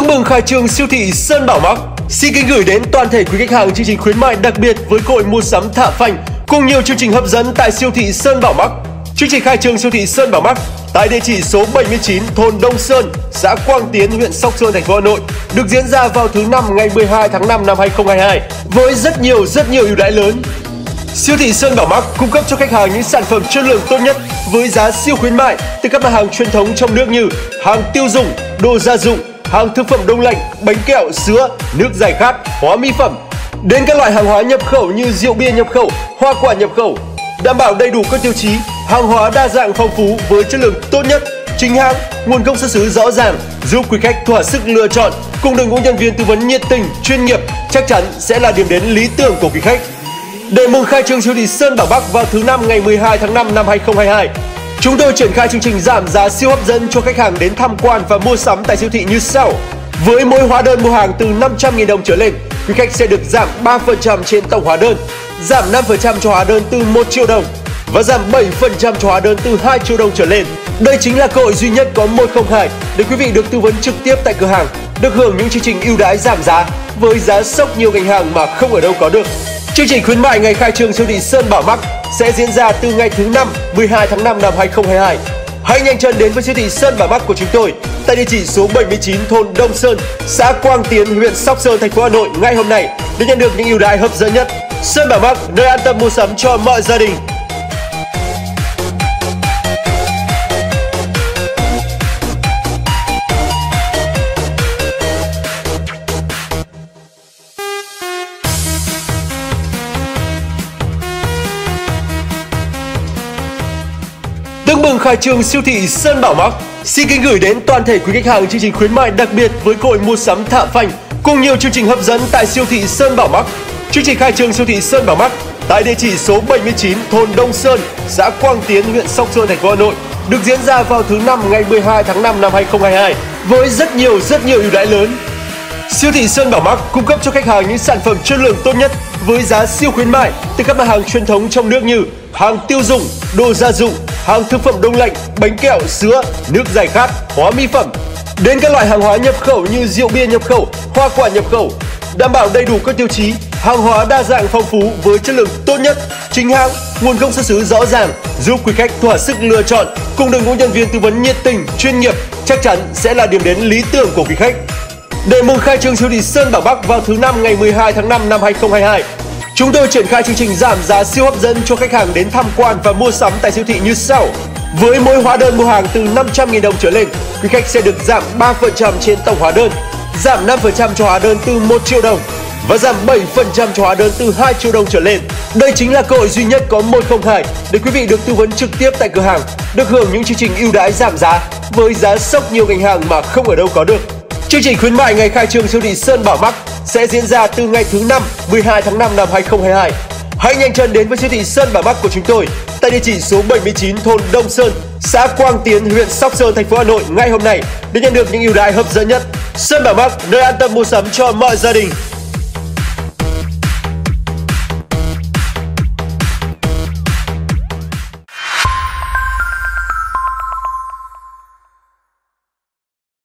Tương mừng khai trương siêu thị Sơn Bảo Mắc. Xin kính gửi đến toàn thể quý khách hàng chương trình khuyến mại đặc biệt với cơ hội mua sắm thả phanh cùng nhiều chương trình hấp dẫn tại siêu thị Sơn Bảo Mắc. Chương trình khai trương siêu thị Sơn Bảo Mắc tại địa chỉ số 79 thôn Đông Sơn, xã Quang Tiến, huyện Sóc Sơn, thành phố Hà Nội được diễn ra vào thứ Năm ngày 12 tháng 5 năm 2022 với rất nhiều ưu đãi lớn. Siêu thị Sơn Bảo Mắc cung cấp cho khách hàng những sản phẩm chất lượng tốt nhất với giá siêu khuyến mại từ các mặt hàng truyền thống trong nước như hàng tiêu dùng, đồ gia dụng, hàng thực phẩm đông lạnh, bánh kẹo, sữa, nước giải khát, hóa mỹ phẩm, đến các loại hàng hóa nhập khẩu như rượu bia nhập khẩu, hoa quả nhập khẩu, đảm bảo đầy đủ các tiêu chí, hàng hóa đa dạng phong phú với chất lượng tốt nhất, chính hãng, nguồn gốc xuất xứ rõ ràng, giúp quý khách thỏa sức lựa chọn, cùng đội ngũ nhân viên tư vấn nhiệt tình, chuyên nghiệp chắc chắn sẽ là điểm đến lý tưởng của quý khách. Để mừng khai trương siêu thị Sơn Bảo Mắc vào thứ Năm ngày 12 tháng 5 năm 2022, chúng tôi triển khai chương trình giảm giá siêu hấp dẫn cho khách hàng đến tham quan và mua sắm tại siêu thị như sau. Với mỗi hóa đơn mua hàng từ 500.000 đồng trở lên, quý khách sẽ được giảm 3% trên tổng hóa đơn, giảm 5% cho hóa đơn từ 1 triệu đồng và giảm 7% cho hóa đơn từ 2 triệu đồng trở lên. Đây chính là cơ hội duy nhất có 102 để quý vị được tư vấn trực tiếp tại cửa hàng, được hưởng những chương trình ưu đãi giảm giá với giá sốc nhiều ngành hàng mà không ở đâu có được. Chương trình khuyến mại ngày khai trương siêu thị Sơn Bảo Mắc sẽ diễn ra từ ngày thứ Năm 12 tháng 5 năm 2022. Hãy nhanh chân đến với siêu thị Sơn Bảo Mắc của chúng tôi tại địa chỉ số 79 thôn Đông Sơn, xã Quang Tiến, huyện Sóc Sơn, thành phố Hà Nội ngay hôm nay để nhận được những ưu đãi hấp dẫn nhất. Sơn Bảo Mắc, nơi an tâm mua sắm cho mọi gia đình. Tương mừng khai trương siêu thị Sơn Bảo Mắc. Xin kính gửi đến toàn thể quý khách hàng chương trình khuyến mại đặc biệt với cơ hội mua sắm thả phanh cùng nhiều chương trình hấp dẫn tại siêu thị Sơn Bảo Mắc. Chương trình khai trương siêu thị Sơn Bảo Mắc tại địa chỉ số 79 thôn Đông Sơn, xã Quang Tiến, huyện Sóc Sơn, thành phố Hà Nội được diễn ra vào thứ Năm ngày 12 tháng 5 năm 2022 với rất nhiều ưu đãi lớn. Siêu thị Sơn Bảo Mắc cung cấp cho khách hàng những sản phẩm chất lượng tốt nhất với giá siêu khuyến mại từ các mặt hàng truyền thống trong nước như hàng tiêu dùng, đồ gia dụng, hàng thực phẩm đông lạnh, bánh kẹo, sữa, nước giải khát, hóa mỹ phẩm, đến các loại hàng hóa nhập khẩu như rượu bia nhập khẩu, hoa quả nhập khẩu, đảm bảo đầy đủ các tiêu chí, hàng hóa đa dạng phong phú với chất lượng tốt nhất, chính hãng, nguồn gốc xuất xứ rõ ràng, giúp quý khách thỏa sức lựa chọn, cùng đội ngũ nhân viên tư vấn nhiệt tình, chuyên nghiệp chắc chắn sẽ là điểm đến lý tưởng của quý khách. Để mừng khai trương siêu thị Sơn Bảo Mắc vào thứ Năm ngày 12 tháng 5 năm 2022, chúng tôi triển khai chương trình giảm giá siêu hấp dẫn cho khách hàng đến tham quan và mua sắm tại siêu thị như sau. Với mỗi hóa đơn mua hàng từ 500.000 đồng trở lên, quý khách sẽ được giảm 3% trên tổng hóa đơn, giảm 5% cho hóa đơn từ 1 triệu đồng và giảm 7% cho hóa đơn từ 2 triệu đồng trở lên. Đây chính là cơ hội duy nhất có 102 để quý vị được tư vấn trực tiếp tại cửa hàng, được hưởng những chương trình ưu đãi giảm giá với giá sốc nhiều ngành hàng mà không ở đâu có được. Chương trình khuyến mại ngày khai trương siêu thị Sơn Bảo Mắc sẽ diễn ra từ ngày thứ Năm 12 tháng 5 năm 2022. Hãy nhanh chân đến với siêu thị Sơn Bảo Mắc của chúng tôi tại địa chỉ số 79 thôn Đông Sơn, xã Quang Tiến, huyện Sóc Sơn, thành phố Hà Nội ngay hôm nay để nhận được những ưu đãi hấp dẫn nhất. Sơn Bảo Mắc, nơi an tâm mua sắm cho mọi gia đình.